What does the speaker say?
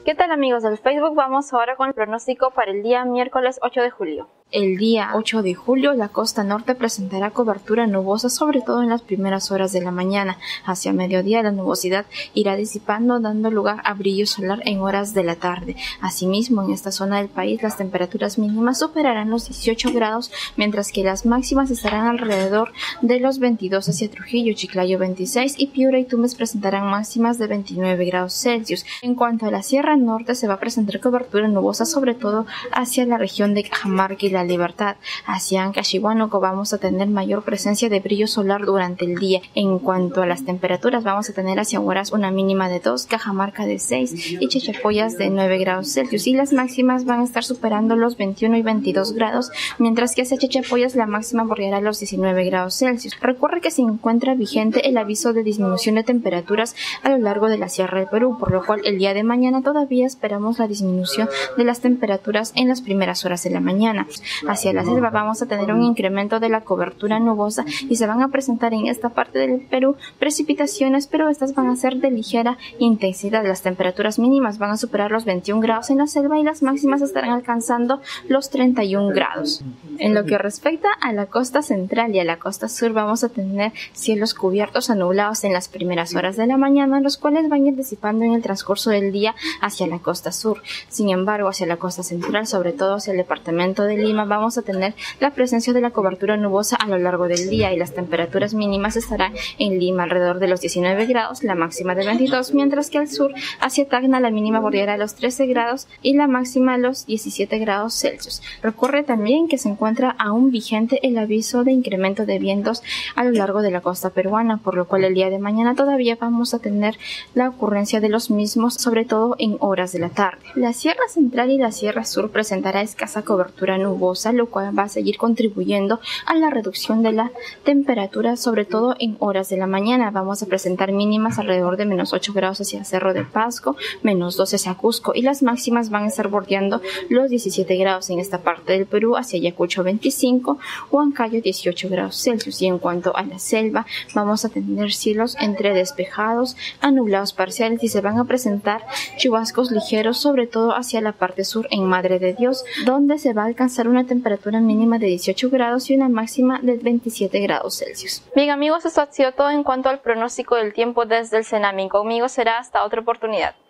¿Qué tal amigos del Facebook? Vamos ahora con el pronóstico para el día miércoles 8 de julio. El día 8 de julio la costa norte presentará cobertura nubosa, sobre todo en las primeras horas de la mañana. Hacia mediodía la nubosidad irá disipando, dando lugar a brillo solar en horas de la tarde. Asimismo, en esta zona del país las temperaturas mínimas superarán los 18 grados, mientras que las máximas estarán alrededor de los 22 hacia Trujillo, Chiclayo 26 y Piura y Tumbes presentarán máximas de 29 grados Celsius. En cuanto a la Sierra Norte, se va a presentar cobertura nubosa, sobre todo hacia la región de Cajamarca y La Libertad. Hacia Ancash y Huánuco vamos a tener mayor presencia de brillo solar durante el día. En cuanto a las temperaturas, vamos a tener hacia Huaraz una mínima de 2, Cajamarca de 6 y Chachapoyas de 9 grados Celsius, y las máximas van a estar superando los 21 y 22 grados, mientras que hacia Chachapoyas la máxima bordeará los 19 grados Celsius. Recuerda que se encuentra vigente el aviso de disminución de temperaturas a lo largo de la Sierra del Perú, por lo cual el día de mañana todavía esperamos la disminución de las temperaturas en las primeras horas de la mañana. Hacia la selva vamos a tener un incremento de la cobertura nubosa y se van a presentar en esta parte del Perú precipitaciones, pero estas van a ser de ligera intensidad. Las temperaturas mínimas van a superar los 21 grados en la selva y las máximas estarán alcanzando los 31 grados. En lo que respecta a la costa central y a la costa sur, vamos a tener cielos cubiertos a nublados en las primeras horas de la mañana, los cuales van a ir disipando en el transcurso del día hacia la costa sur. Sin embargo, hacia la costa central, sobre todo hacia el departamento de Lima, vamos a tener la presencia de la cobertura nubosa a lo largo del día y las temperaturas mínimas estarán en Lima alrededor de los 19 grados, la máxima de 22, mientras que al sur, hacia Tacna, la mínima bordeará los 13 grados y la máxima los 17 grados Celsius. Recuerde también que se encuentra aún vigente el aviso de incremento de vientos a lo largo de la costa peruana, por lo cual el día de mañana todavía vamos a tener la ocurrencia de los mismos, sobre todo en horas de la tarde. La Sierra Central y la Sierra Sur presentará escasa cobertura nubosa, lo cual va a seguir contribuyendo a la reducción de la temperatura, sobre todo en horas de la mañana. Vamos a presentar mínimas alrededor de menos 8 grados hacia Cerro de Pasco, menos 12 hacia Cusco, y las máximas van a estar bordeando los 17 grados en esta parte del Perú, hacia Ayacucho 25, Huancayo 18 grados Celsius. Y en cuanto a la selva, vamos a tener cielos entre despejados a nublados parciales y se van a presentar chubascos ligeros, sobre todo hacia la parte sur en Madre de Dios, donde se va a alcanzar una temperatura mínima de 18 grados y una máxima de 27 grados Celsius. Bien amigos, esto ha sido todo en cuanto al pronóstico del tiempo desde el Cenami. Conmigo será hasta otra oportunidad.